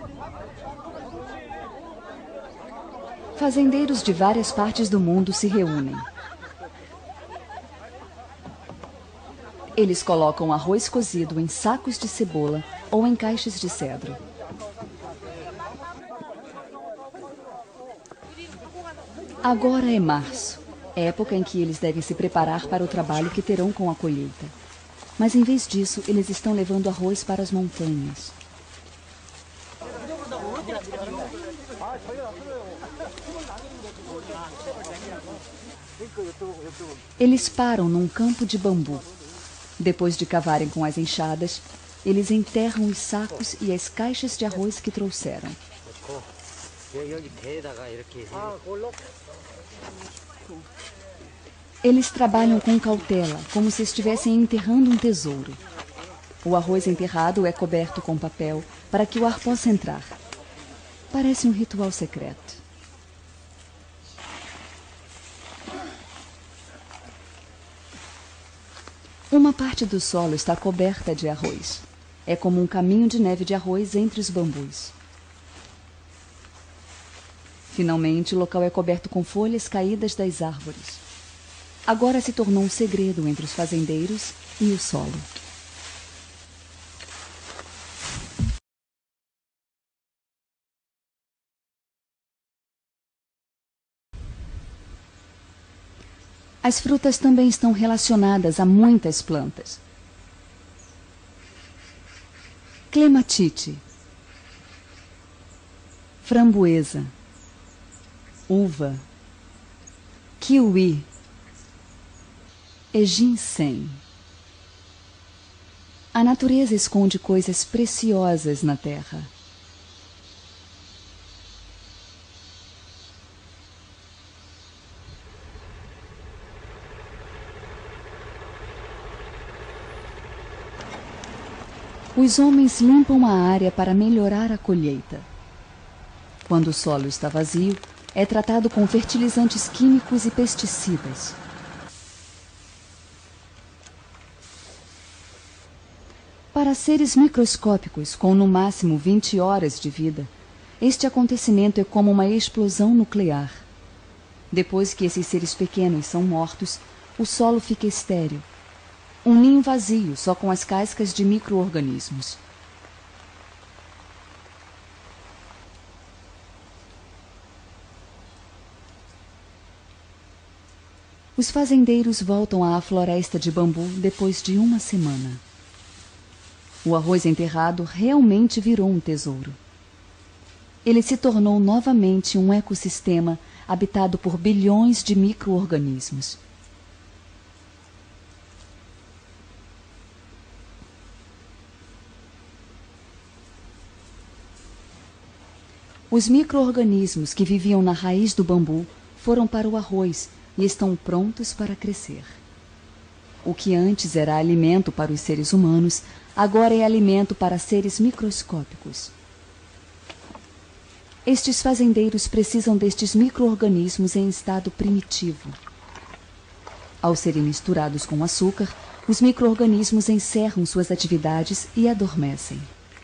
Fazendeiros de várias partes do mundo se reúnem. Eles colocam arroz cozido em sacos de cebola ou em caixas de cedro. Agora é março, época em que eles devem se preparar para o trabalho que terão com a colheita. Mas em vez disso, eles estão levando arroz para as montanhas. Eles param num campo de bambu. Depois de cavarem com as enxadas, eles enterram os sacos e as caixas de arroz que trouxeram. Eles trabalham com cautela, como se estivessem enterrando um tesouro. O arroz enterrado é coberto com papel para que o ar possa entrar. Parece um ritual secreto. Uma parte do solo está coberta de arroz. É como um caminho de neve de arroz entre os bambus. Finalmente, o local é coberto com folhas caídas das árvores. Agora se tornou um segredo entre os fazendeiros e o solo. As frutas também estão relacionadas a muitas plantas. Clematite, framboesa, uva, kiwi e ginseng. A natureza esconde coisas preciosas na terra. Os homens limpam a área para melhorar a colheita. Quando o solo está vazio, é tratado com fertilizantes químicos e pesticidas. Para seres microscópicos com no máximo 20 horas de vida, este acontecimento é como uma explosão nuclear. Depois que esses seres pequenos são mortos, o solo fica estéril. Um ninho vazio, só com as cascas de micro-organismos. Os fazendeiros voltam à floresta de bambu depois de uma semana. O arroz enterrado realmente virou um tesouro. Ele se tornou novamente um ecossistema habitado por bilhões de micro-organismos. Os micro-organismos que viviam na raiz do bambu foram para o arroz e estão prontos para crescer. O que antes era alimento para os seres humanos, agora é alimento para seres microscópicos. Estes fazendeiros precisam destes micro-organismos em estado primitivo. Ao serem misturados com açúcar, os micro-organismos encerram suas atividades e adormecem.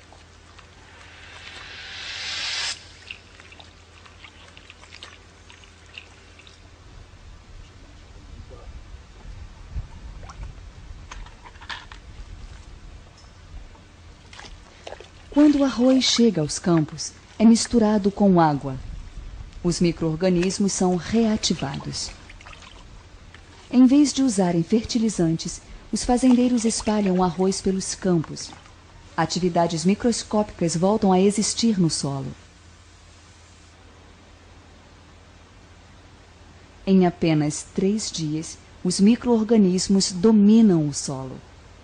Quando o arroz chega aos campos, é misturado com água. Os micro-organismos são reativados. Em vez de usarem fertilizantes, os fazendeiros espalham o arroz pelos campos. Atividades microscópicas voltam a existir no solo. Em apenas 3 dias, os micro-organismos dominam o solo.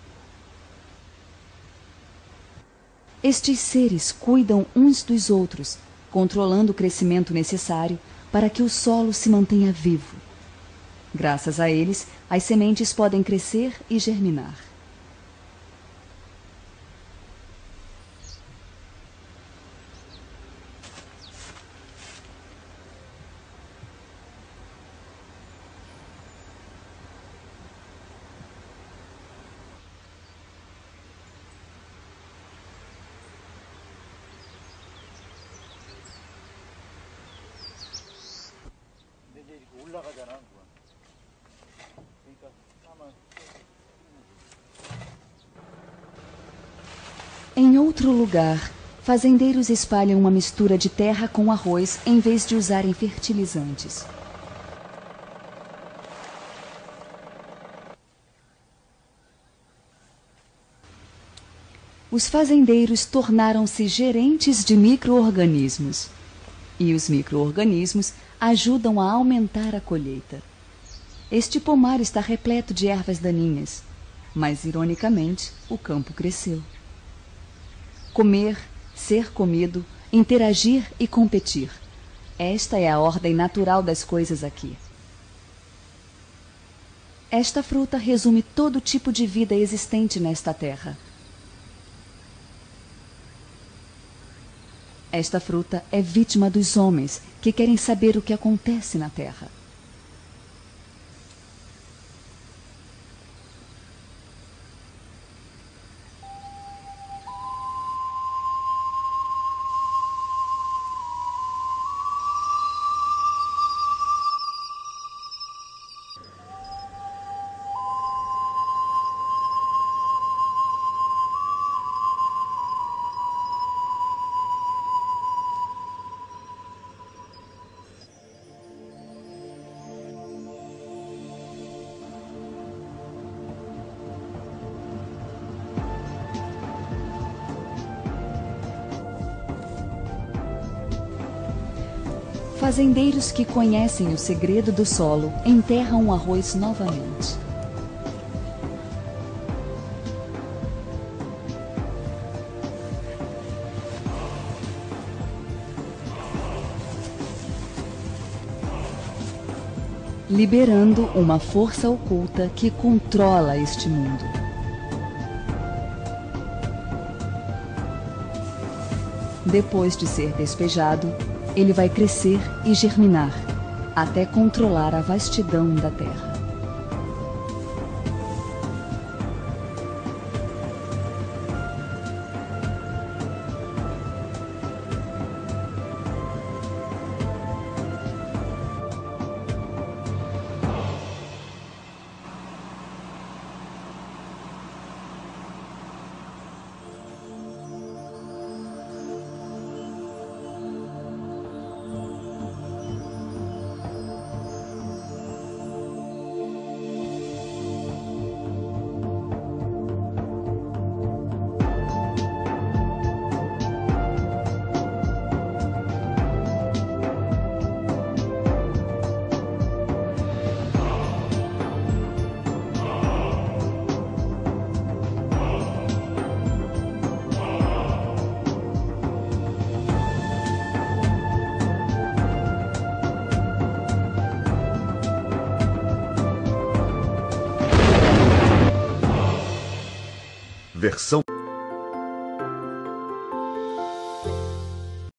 Estes seres cuidam uns dos outros, controlando o crescimento necessário para que o solo se mantenha vivo. Graças a eles, as sementes podem crescer e germinar. Em outro lugar, fazendeiros espalham uma mistura de terra com arroz em vez de usarem fertilizantes. Os fazendeiros tornaram-se gerentes de micro-organismos. E os micro-organismos ajudam a aumentar a colheita. Este pomar está repleto de ervas daninhas, mas, ironicamente, o campo cresceu. Comer, ser comido, interagir e competir. Esta é a ordem natural das coisas aqui. Esta fruta resume todo tipo de vida existente nesta terra. Esta fruta é vítima dos homens que querem saber o que acontece na terra. Fazendeiros que conhecem o segredo do solo enterram o arroz novamente. Liberando uma força oculta que controla este mundo. Depois de ser despejado, ele vai crescer e germinar, até controlar a vastidão da terra. Versão